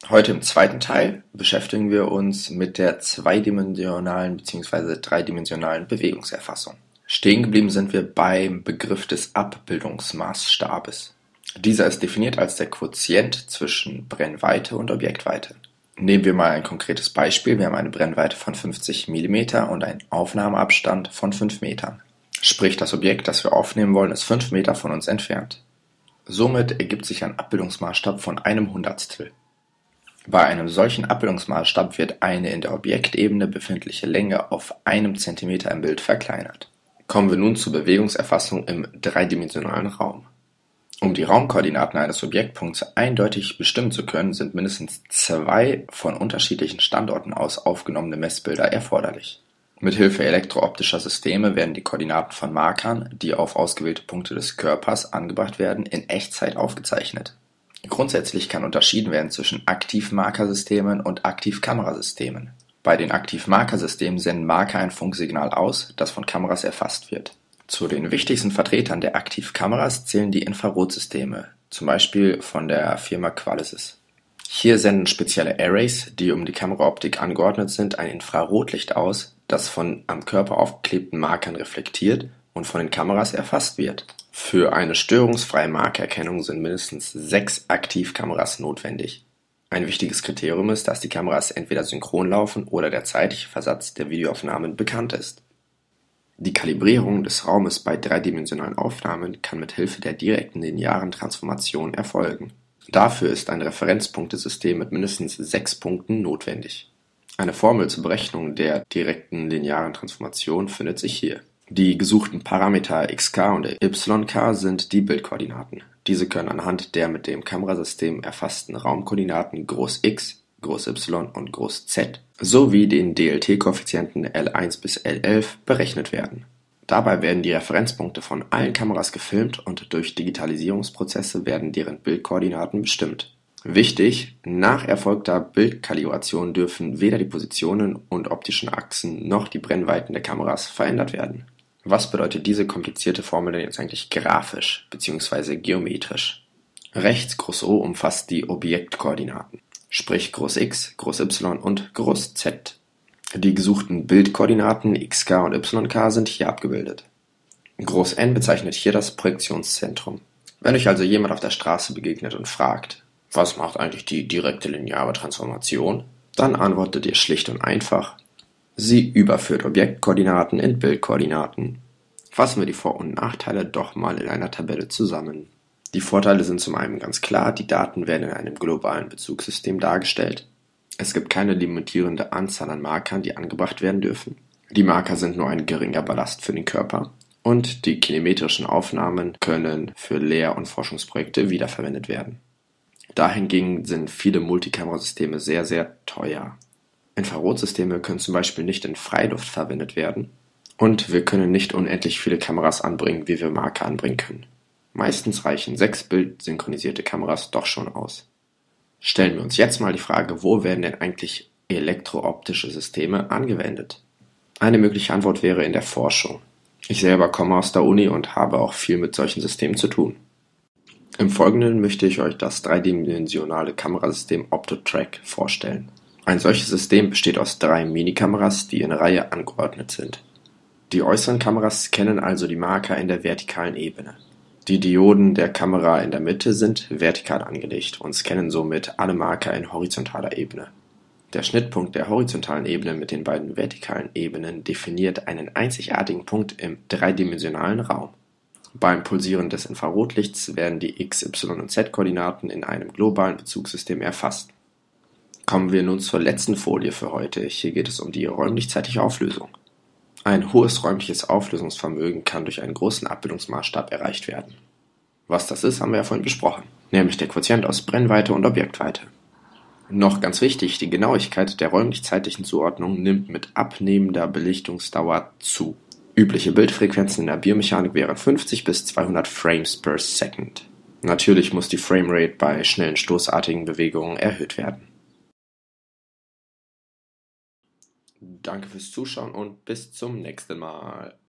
Heute im zweiten Teil beschäftigen wir uns mit der zweidimensionalen bzw. dreidimensionalen Bewegungserfassung. Stehen geblieben sind wir beim Begriff des Abbildungsmaßstabes. Dieser ist definiert als der Quotient zwischen Brennweite und Objektweite. Nehmen wir mal ein konkretes Beispiel. Wir haben eine Brennweite von 50 mm und einen Aufnahmeabstand von 5 Metern. Sprich, das Objekt, das wir aufnehmen wollen, ist 5 Meter von uns entfernt. Somit ergibt sich ein Abbildungsmaßstab von einem Hundertstel. Bei einem solchen Abbildungsmaßstab wird eine in der Objektebene befindliche Länge auf einem Zentimeter im Bild verkleinert. Kommen wir nun zur Bewegungserfassung im dreidimensionalen Raum. Um die Raumkoordinaten eines Objektpunkts eindeutig bestimmen zu können, sind mindestens 2 von unterschiedlichen Standorten aus aufgenommene Messbilder erforderlich. Mithilfe elektrooptischer Systeme werden die Koordinaten von Markern, die auf ausgewählte Punkte des Körpers angebracht werden, in Echtzeit aufgezeichnet. Grundsätzlich kann unterschieden werden zwischen Aktivmarkersystemen und Aktivkamerasystemen. Bei den Aktivmarkersystemen senden Marker ein Funksignal aus, das von Kameras erfasst wird. Zu den wichtigsten Vertretern der Aktivkameras zählen die Infrarotsysteme, zum Beispiel von der Firma Qualisys. Hier senden spezielle Arrays, die um die Kameraoptik angeordnet sind, ein Infrarotlicht aus, das von am Körper aufgeklebten Markern reflektiert und von den Kameras erfasst wird. Für eine störungsfreie Markerkennung sind mindestens 6 Aktivkameras notwendig. Ein wichtiges Kriterium ist, dass die Kameras entweder synchron laufen oder der zeitliche Versatz der Videoaufnahmen bekannt ist. Die Kalibrierung des Raumes bei dreidimensionalen Aufnahmen kann mit Hilfe der direkten linearen Transformation erfolgen. Dafür ist ein Referenzpunktesystem mit mindestens 6 Punkten notwendig. Eine Formel zur Berechnung der direkten linearen Transformation findet sich hier. Die gesuchten Parameter xk und yk sind die Bildkoordinaten. Diese können anhand der mit dem Kamerasystem erfassten Raumkoordinaten Groß X, Groß Y und Groß Z sowie den DLT-Koeffizienten L1 bis L11 berechnet werden. Dabei werden die Referenzpunkte von allen Kameras gefilmt und durch Digitalisierungsprozesse werden deren Bildkoordinaten bestimmt. Wichtig: Nach erfolgter Bildkalibration dürfen weder die Positionen und optischen Achsen noch die Brennweiten der Kameras verändert werden. Was bedeutet diese komplizierte Formel denn jetzt eigentlich grafisch bzw. geometrisch? Rechts Groß O umfasst die Objektkoordinaten, sprich Groß X, Groß Y und Groß Z. Die gesuchten Bildkoordinaten xk und yk sind hier abgebildet. Groß N bezeichnet hier das Projektionszentrum. Wenn euch also jemand auf der Straße begegnet und fragt: Was macht eigentlich die direkte lineare Transformation? Dann antwortet ihr schlicht und einfach: Sie überführt Objektkoordinaten in Bildkoordinaten. Fassen wir die Vor- und Nachteile doch mal in einer Tabelle zusammen. Die Vorteile sind zum einen ganz klar: Die Daten werden in einem globalen Bezugssystem dargestellt. Es gibt keine limitierende Anzahl an Markern, die angebracht werden dürfen. Die Marker sind nur ein geringer Ballast für den Körper. Und die kinemetrischen Aufnahmen können für Lehr- und Forschungsprojekte wiederverwendet werden. Dahingegen sind viele Multikamerasysteme sehr, sehr teuer. Infrarotsysteme können zum Beispiel nicht in Freiluft verwendet werden. Und wir können nicht unendlich viele Kameras anbringen, wie wir Marker anbringen können. Meistens reichen 6 bildsynchronisierte Kameras doch schon aus. Stellen wir uns jetzt mal die Frage: Wo werden denn eigentlich elektrooptische Systeme angewendet? Eine mögliche Antwort wäre in der Forschung. Ich selber komme aus der Uni und habe auch viel mit solchen Systemen zu tun. Im Folgenden möchte ich euch das dreidimensionale Kamerasystem OptoTrack vorstellen. Ein solches System besteht aus 3 Minikameras, die in Reihe angeordnet sind. Die äußeren Kameras scannen also die Marker in der vertikalen Ebene. Die Dioden der Kamera in der Mitte sind vertikal angelegt und scannen somit alle Marker in horizontaler Ebene. Der Schnittpunkt der horizontalen Ebene mit den beiden vertikalen Ebenen definiert einen einzigartigen Punkt im dreidimensionalen Raum. Beim Pulsieren des Infrarotlichts werden die X-, Y- und Z-Koordinaten in einem globalen Bezugssystem erfasst. Kommen wir nun zur letzten Folie für heute. Hier geht es um die räumlich-zeitliche Auflösung. Ein hohes räumliches Auflösungsvermögen kann durch einen großen Abbildungsmaßstab erreicht werden. Was das ist, haben wir ja vorhin besprochen, nämlich der Quotient aus Brennweite und Objektweite. Noch ganz wichtig: Die Genauigkeit der räumlich-zeitlichen Zuordnung nimmt mit abnehmender Belichtungsdauer zu. Übliche Bildfrequenzen in der Biomechanik wären 50 bis 200 Frames per Second. Natürlich muss die Framerate bei schnellen stoßartigen Bewegungen erhöht werden. Danke fürs Zuschauen und bis zum nächsten Mal.